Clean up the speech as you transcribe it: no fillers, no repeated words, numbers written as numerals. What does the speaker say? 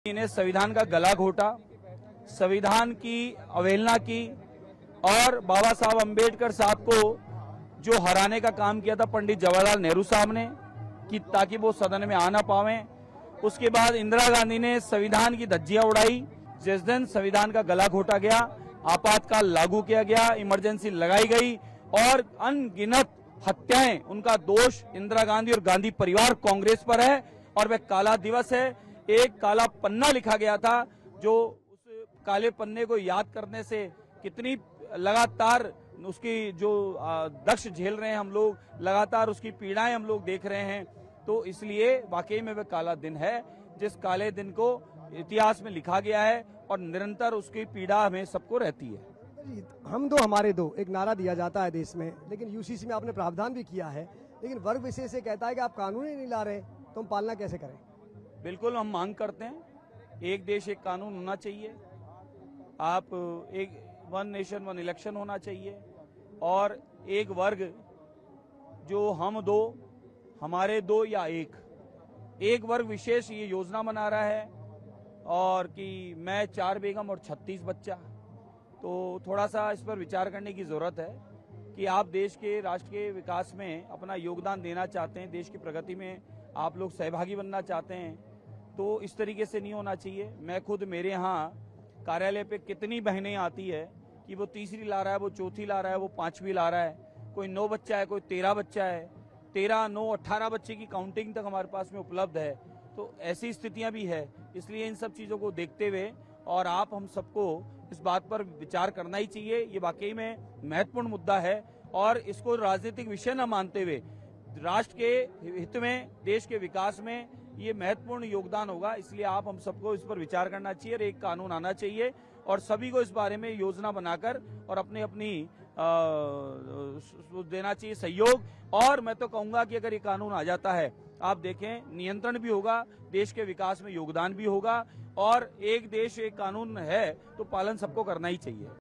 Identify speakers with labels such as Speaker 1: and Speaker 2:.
Speaker 1: ने संविधान का गला घोटा, संविधान की अवहेलना की और बाबा साहब अंबेडकर साहब को जो हराने का काम किया था पंडित जवाहरलाल नेहरू साहब ने कि ताकि वो सदन में आ ना पावे। उसके बाद इंदिरा गांधी ने संविधान की धज्जियां उड़ाई। जिस दिन संविधान का गला घोटा गया, आपातकाल लागू किया गया, इमरजेंसी लगाई गई और अनगिनत हत्याएं, उनका दोष इंदिरा गांधी और गांधी परिवार कांग्रेस पर है और वह काला दिवस है। एक काला पन्ना लिखा गया था, जो उस काले पन्ने को याद करने से कितनी लगातार उसकी जो दक्ष झेल रहे हैं हम लोग, लगातार उसकी पीड़ाएं हम लोग देख रहे हैं। तो इसलिए वाकई में वह काला दिन है जिस काले दिन को इतिहास में लिखा गया है और निरंतर उसकी पीड़ा हमें सबको रहती है।
Speaker 2: हम दो हमारे दो एक नारा दिया जाता है देश में, लेकिन यूसीसी में आपने प्रावधान भी किया है, लेकिन वर्ग विशेष से कहता है कि आप कानून ही नहीं ला रहे, तो हम पालना कैसे करें?
Speaker 1: बिल्कुल हम मांग करते हैं, एक देश एक कानून होना चाहिए, आप एक वन नेशन वन इलेक्शन होना चाहिए और एक वर्ग जो हम दो, हमारे दो या एक वर्ग विशेष ये योजना बना रहा है और कि मैं 4 बेगम और 36 बच्चा। तो थोड़ा सा इस पर विचार करने की जरूरत है कि आप देश के राष्ट्र के विकास में अपना योगदान देना चाहते हैं, देश की प्रगति में आप लोग सहभागी बनना चाहते हैं, तो इस तरीके से नहीं होना चाहिए। मैं खुद मेरे यहाँ कार्यालय पे कितनी बहनें आती है कि वो तीसरी ला रहा है, वो चौथी ला रहा है, वो 5वीं ला रहा है, कोई 9 बच्चा है, कोई 13 बच्चा है, 13, 9, 18 बच्चे की काउंटिंग तक हमारे पास में उपलब्ध है। तो ऐसी स्थितियां भी है, इसलिए इन सब चीजों को देखते हुए और आप हम सबको इस बात पर विचार करना ही चाहिए। ये वाकई में महत्वपूर्ण मुद्दा है और इसको राजनीतिक विषय न मानते हुए राष्ट्र के हित में, देश के विकास में ये महत्वपूर्ण योगदान होगा। इसलिए आप हम सबको इस पर विचार करना चाहिए और एक कानून आना चाहिए और सभी को इस बारे में योजना बनाकर और अपनी देना चाहिए सहयोग। और मैं तो कहूंगा कि अगर ये कानून आ जाता है, आप देखें नियंत्रण भी होगा, देश के विकास में योगदान भी होगा और एक देश एक कानून है तो पालन सबको करना ही चाहिए।